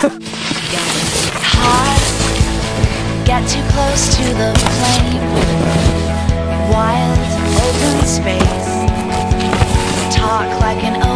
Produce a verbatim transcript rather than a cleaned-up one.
Hot, get too close to the flame. Wild, open space. Talk like an